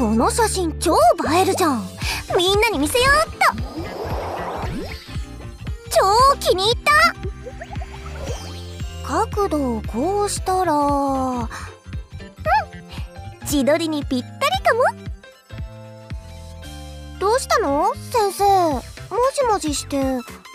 この写真超映えるじゃん。みんなに見せようっと。超気に入った。角度をこうしたら、自撮りにぴったりかも。どうしたの先生、もじもじして